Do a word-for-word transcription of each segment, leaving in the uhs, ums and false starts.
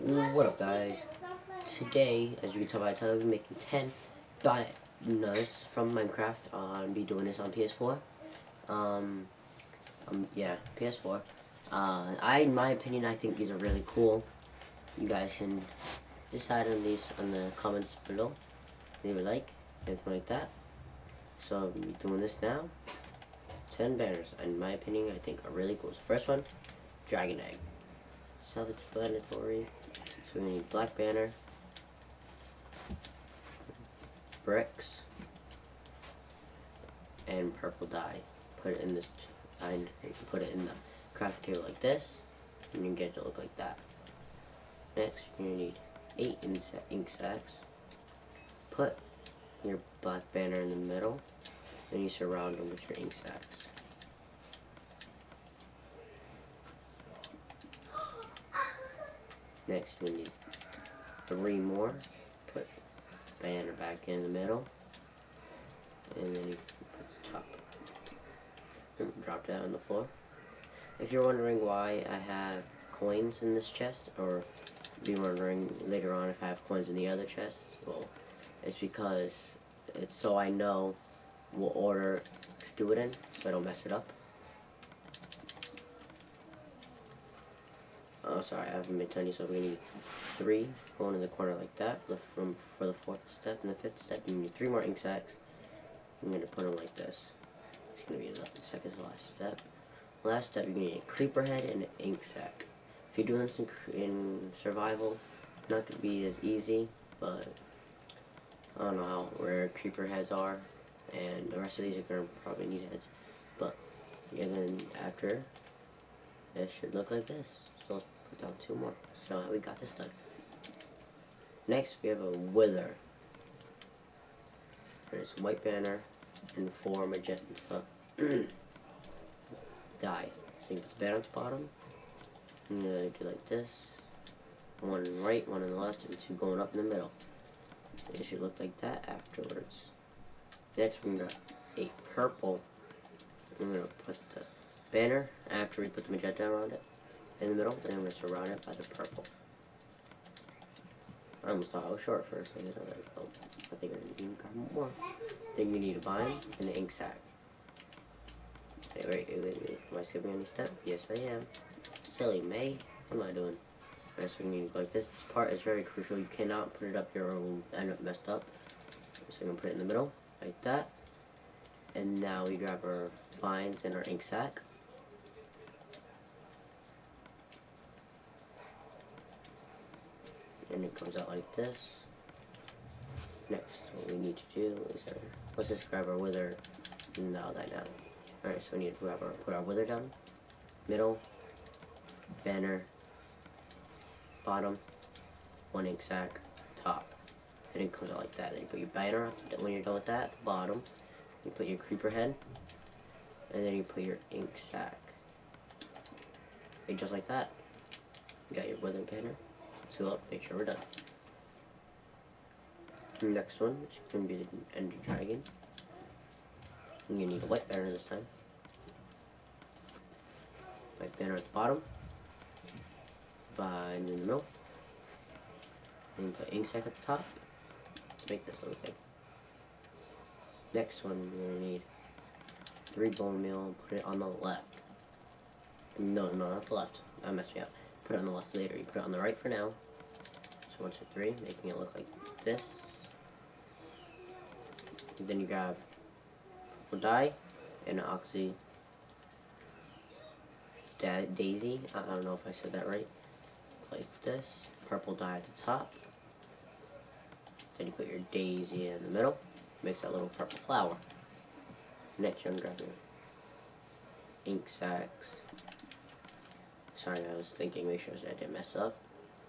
What up, guys? Today, as you can tell by the title, I'll be making ten bananas from Minecraft. Uh, I'll be doing this on P S four. Um, um, yeah, P S four. Uh, I, in my opinion, I think these are really cool. You guys can decide on these in the comments below. Leave a like, anything like that. So I'll be doing this now. ten banners, in my opinion, I think are really cool. So first one, Dragon Egg. Self-explanatory. So we need black banner, bricks, and purple dye. Put it in this, and you can put it in the crafting table like this, and you can get it to look like that. Next, you're gonna need eight ink sacks. Put your black banner in the middle, and you surround them with your ink sacks. Next, you need three more. Put banner back in the middle, and then you put the top. Drop that on the floor. If you're wondering why I have coins in this chest, or be wondering later on if I have coins in the other chests, well, it's because it's so I know what order to do it in, so I don't mess it up. Oh, sorry, I haven't made tiny, so we're gonna need three going in the corner like that. The, from for the fourth step and the fifth step, you need three more ink sacks. I'm gonna put them like this. It's gonna be the second to last step. Last step, you're gonna need a creeper head and an ink sack. If you're doing this in, in survival, it's not gonna be as easy, but I don't know how rare creeper heads are, and the rest of these are gonna probably need heads. But yeah, then after, it should look like this. So let's put down two more. So we got this done. Next, we have a wither. There's a white banner and four magenta dye. So you put the banner at the bottom. And you're gonna do like this. One on the right, one on the left, and two going up in the middle. It should look like that afterwards. Next, we're gonna a purple. We're gonna put the banner after we put the magenta around it in the middle, and then we're gonna surround it by the purple. I almost thought I was short for a second. I was like, oh, I think I need to grab more. Then you need a bind and an ink sac. Wait, wait, wait, wait, wait. Am I skipping any step? Yes, I am. Silly May. What am I doing? Alright, so we need to go like this. This part is very crucial. You cannot put it up here or it will end up messed up. So we're going to put it in the middle, like that. And now we grab our binds and our ink sac. And it comes out like this. Next, what we need to do is our, let's just grab our wither and all that now. Alright, so we need to grab our, put our wither down, middle, banner, bottom, one ink sac, top. And it comes out like that. Then you put your banner up, when you're done with that, at the bottom, you put your creeper head, and then you put your ink sac. And just like that, you got your wither banner. So up, make sure we're done. Next one is going to be the Ender Dragon. You're going to need a white banner this time. White banner at the bottom. Bind in the middle. And you put ink sac at the top to make this little thing. Next one, you're going to need three bone meal and put it on the left. No, no, not the left. That messed me up. Put it on the left later. You put it on the right for now. So one, two, three, making it look like this. And then you grab purple dye and an oxy da daisy. I don't know if I said that right. Like this. Purple dye at the top. Then you put your daisy in the middle. Makes that little purple flower. Next, you're gonna grab your ink sacks. Sorry, I was thinking, make sure I didn't mess up.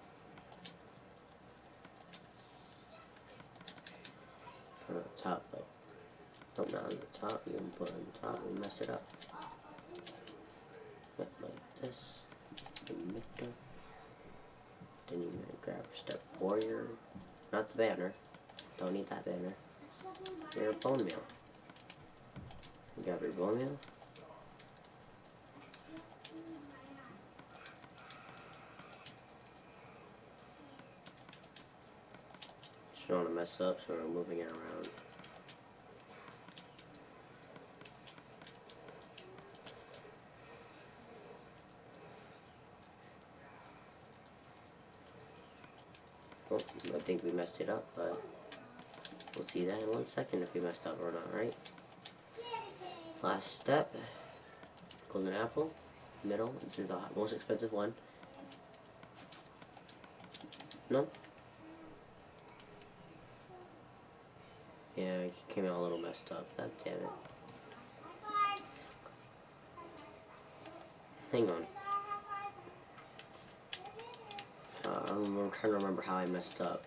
Put it on the top, like, oh, not on the top, you can put it on the top and mess it up. Put like this, in the middle. Then you're gonna grab step warrior, not the banner, don't need that banner. Your bone meal. You grab your bone meal. Just don't want to mess up, so we're moving it around. Oh, I think we messed it up, but we'll see that in one second if we messed up or not, right? Last step, golden apple, middle. This is the most expensive one. No? Yeah, it came out a little messed up. God damn it. Hang on. Uh, I'm trying to remember how I messed up.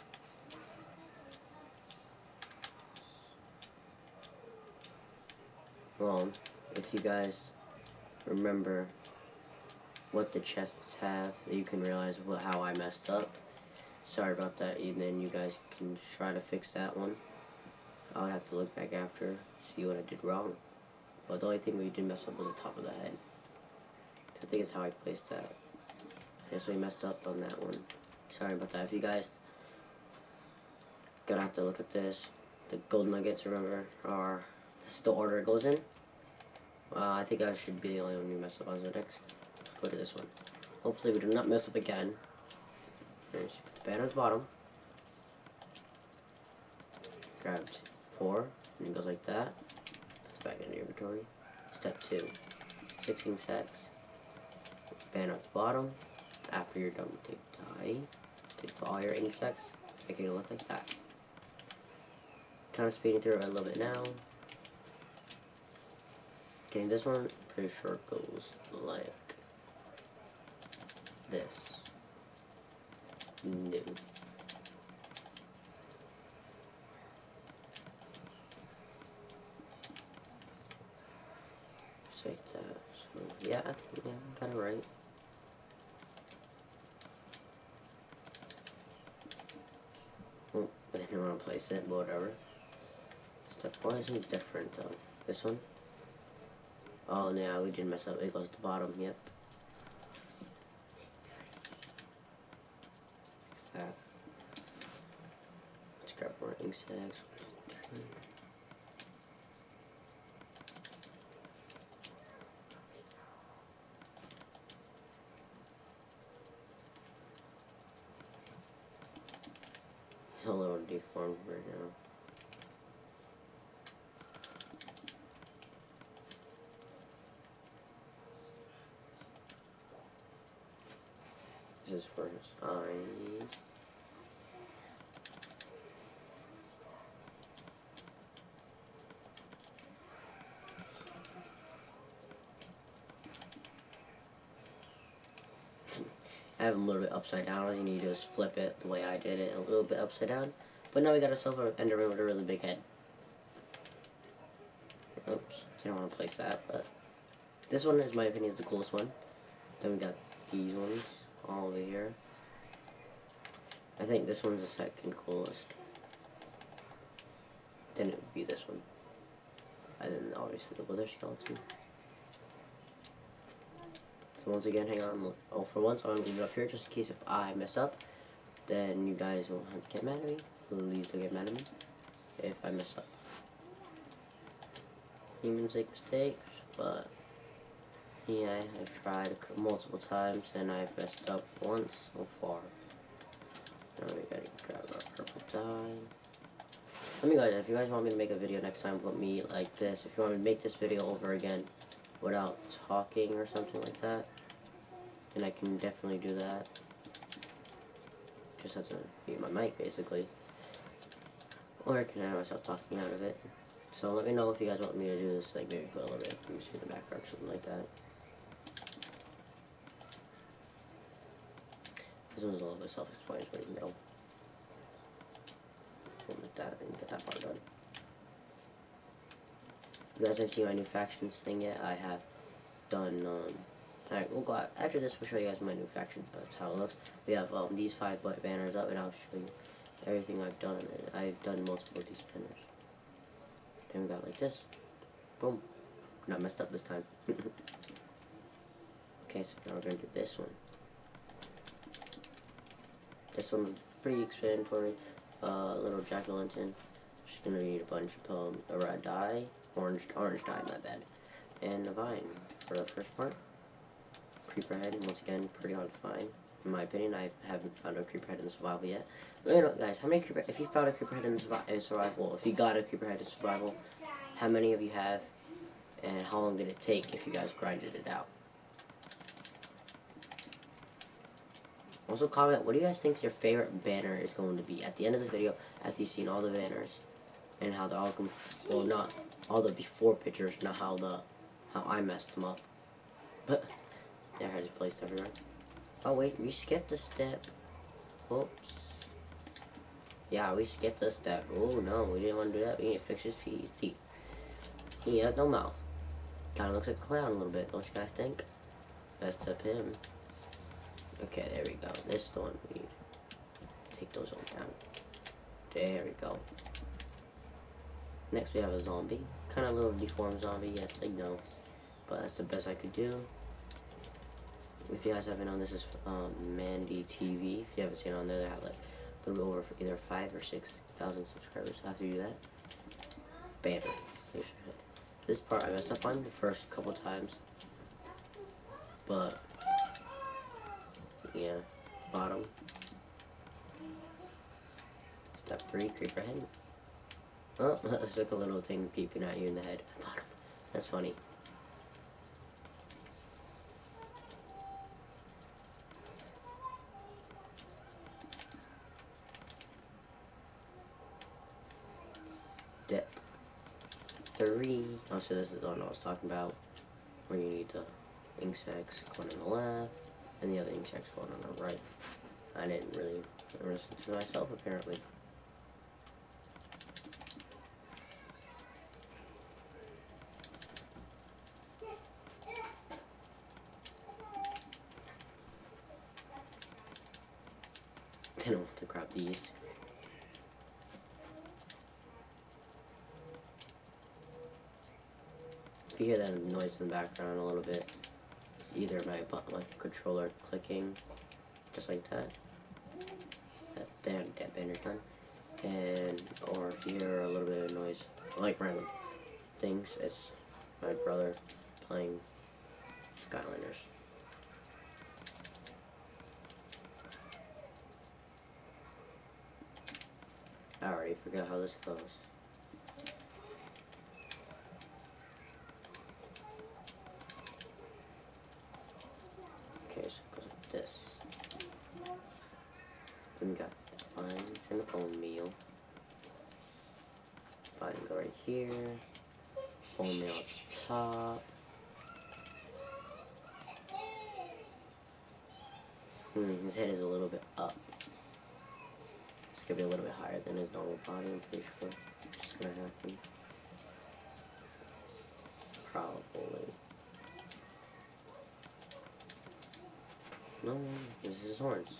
Well, if you guys remember what the chests have, you can realize what, how I messed up. Sorry about that, and then you guys can try to fix that one. I would have to look back after, see what I did wrong. But the only thing we did mess up was the top of the head. So I think it's how I placed that. I guess we messed up on that one. Sorry about that. If you guys gonna have to look at this, the gold nuggets, remember, are this is the order it goes in. Uh, I think I should be the only one who messed up on the next. Let's go to this one. Hopefully we do not mess up again. First, you put the band on the bottom. Grabbed four, and it goes like that. Puts back in the inventory. Step two, sixteen sacks. Band on the bottom. After you're done with the die, take all your ink sacks, making it look like that. Kind of speeding through it a little bit now. Okay, this one, pretty sure goes like this. No. Just like that. So, yeah, yeah, got it right. Oh, I didn't want to place it, but whatever. Step one isn't different though. This one? Oh, yeah, we didn't mess up. It goes at the bottom, yep. Fix that. Let's grab more ink sacks. It's a little deformed right now. This is for his eyes. I have them a little bit upside down. All you need to do is flip it the way I did it, a little bit upside down. But now we got ourselves an Enderman with a really big head. Oops, didn't want to place that, but this one, in my opinion, is the coolest one. Then we got these ones all over here. I think this one's the second coolest. Then it would be this one. And then obviously the wither skeleton. So once again, hang on. Oh, for once, I'm gonna leave it up here just in case if I mess up. Then you guys will have to get mad at me. Please don't get mad at me if I mess up. Humans make mistakes, but yeah, I've tried multiple times and I've messed up once so far. Now we gotta grab our purple dye. Let me guys, if you guys want me to make a video next time with me like this, if you want me to make this video over again without talking or something like that, then I can definitely do that. Just have to be my mic basically. Or I can have myself talking out of it. So let me know if you guys want me to do this, like maybe put a little bit of music in the background or something like that. This one's a little bit self-explanatory in the middle. Like that and get that part done. If you guys haven't seen my new factions thing yet, I have done, um, alright, we'll go out. After this, we'll show you guys my new faction, that's how it looks. We have um, these five banners up, and I'll show you everything I've done. I've done multiple of these banners. And we got like this. Boom. Not messed up this time. Okay, so now we're going to do this one. This one was pretty explanatory. uh, little jack-o'-lantern. Just gonna need a bunch of um, a red dye, orange, orange dye, my bad, and a vine for the first part. Creeper head, once again, pretty hard to find. In my opinion, I haven't found a creeper head in survival yet. But you know, guys, how many creeper, if you found a creeper head in, survi in survival, if you got a creeper head in survival, how many of you have, and how long did it take if you guys grinded it out? Also comment, what do you guys think your favorite banner is going to be at the end of this video, after you've seen all the banners, and how they're all, com well, not all the before pictures, not how the, how I messed them up. But, there has it placed everywhere. Oh wait, we skipped a step. Whoops. Yeah, we skipped a step. Oh no, we didn't want to do that. We need to fix his teeth. He has no mouth. Kinda looks like a clown a little bit, don't you guys think? Let's tip him. Okay, there we go. This is the one we need. Take those all down. There we go. Next we have a zombie. Kinda a little deformed zombie, yes, I know. But that's the best I could do. If you guys haven't known, this is um, Mandy T V. If you haven't seen it on there, they have like a little over either five or six thousand subscribers. After you do that, banner. This part I messed up on the first couple times, but yeah, bottom. Step three, creeper head. Oh, it's like a little thing peeping at you in the head. Bottom. That's funny. Step three. Oh, so this is the one I was talking about, where you need the ink sacs going on the left, and the other ink sacs going on the right. I didn't really listen to myself, apparently. Then I'll have to grab these. If you hear that noise in the background a little bit, it's either my button, my controller clicking, just like that. That, that, that banner's done. And, or if you hear a little bit of noise, like random things, it's my brother playing Skylanders. I already forgot how this goes. Okay, so it goes like this. Then we got the vines and the bone meal. Vine go right here. Bone meal at the top. Hmm, his head is a little bit up. It's gonna be a little bit higher than his normal body, I'm pretty sure. It's gonna happen. Probably. No, this is his horns.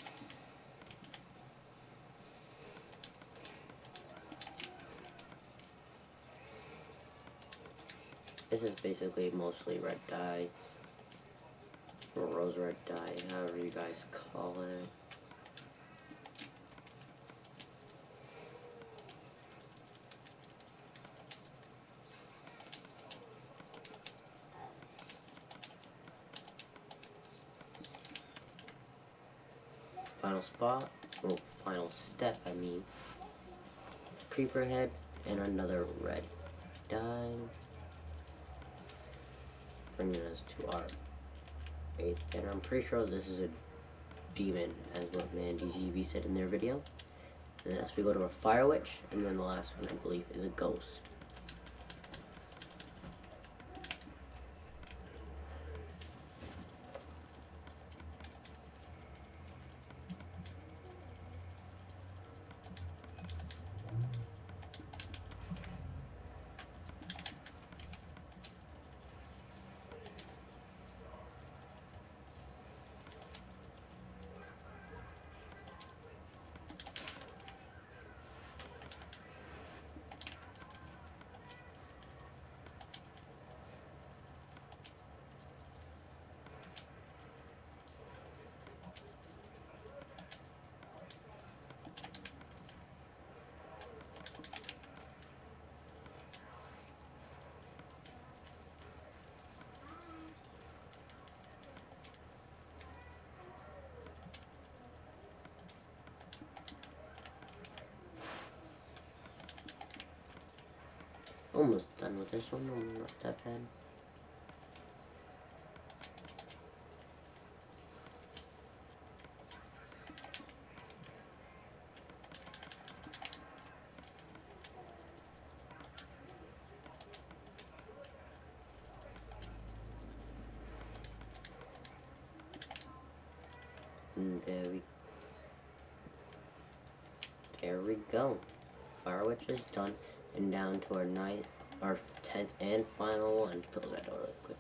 This is basically mostly red dye, or rose red dye, however you guys call it. Final spot, oh, final step, I mean. Creeper head and another red dye. Bringing us to our eighth banner. I'm pretty sure this is a demon, as what Mandy T V said in their video. And next we go to a fire witch, and then the last one I believe is a ghost. almost done with this one, not that bad. And there we there we go. Fire Witch is done, and down to our ninth, our tenth and final one. Close that door real quick.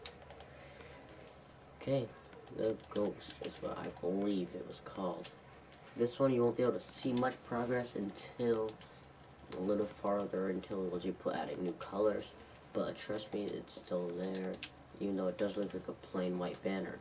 Okay, the Ghost is what I believe it was called. This one you won't be able to see much progress until a little farther, until once you put adding new colors. But trust me, it's still there, even though it does look like a plain white banner.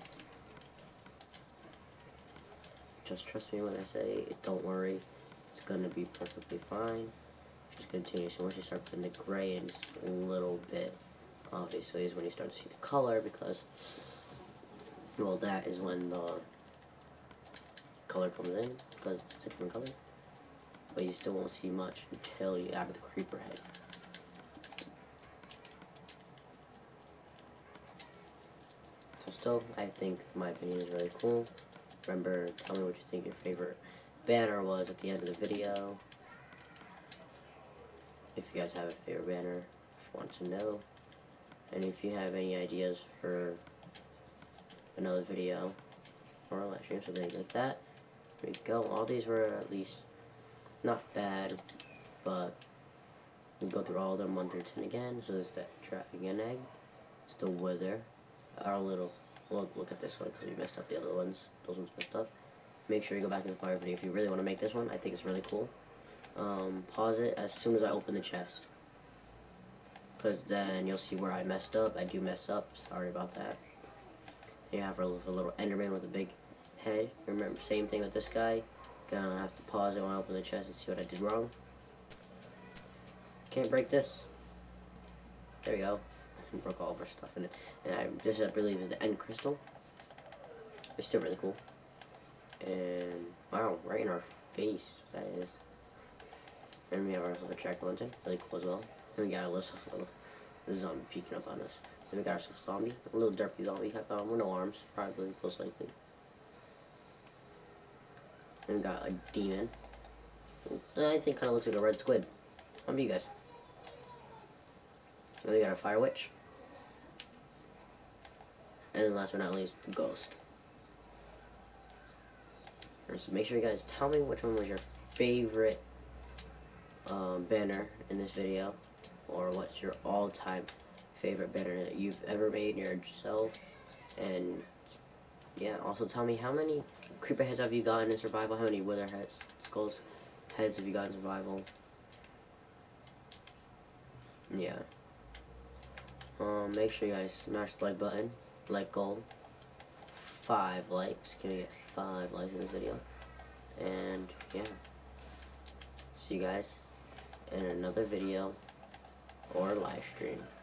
Just trust me when I say it, don't worry, it's gonna be perfectly fine. Just continue. So once you start putting the gray in a little bit, obviously is when you start to see the color, because, well, that is when the color comes in, because it's a different color. But you still won't see much until you add the creeper head. So still, I think my opinion is really cool. Remember, tell me what you think your favorite banner was at the end of the video. If you guys have a favorite banner, I want to know. And if you have any ideas for another video or a live stream, so things like that, there we go. All these were at least not bad, but we'll go through all of them one through ten again. So this is the Dragon Egg, still Wither, our little. Well, look at this one because we messed up the other ones. Those ones messed up. Make sure you go back to the fire video if you really want to make this one. I think it's really cool. Um, pause it as soon as I open the chest, because then you'll see where I messed up. I do mess up. Sorry about that. You have a little Enderman with a big head. Remember, same thing with this guy. Gonna have to pause it when I open the chest and see what I did wrong. Can't break this. There we go. Broke all of our stuff in it. And I, this I believe is the end crystal. It's still really cool. And wow, right in our face, that is. And we have our little jack-o'-lantern, really cool as well. And we got a little, little zombie peeking up on us. And we got ourselves a zombie, a little derpy zombie, I found with no arms, probably most likely. And we got a demon. That I think kind of looks like a red squid. How about you guys? And we got a fire witch. And then last but not least, the ghost. And so make sure you guys tell me which one was your favorite um, banner in this video, or what's your all-time favorite banner that you've ever made yourself. And yeah, also tell me how many creeper heads have you gotten in survival, how many wither heads, skulls heads have you gotten in survival. Yeah. Um, make sure you guys smash the like button, like goal. Five likes. Can we get five likes in this video? And yeah, see you guys in another video or live stream.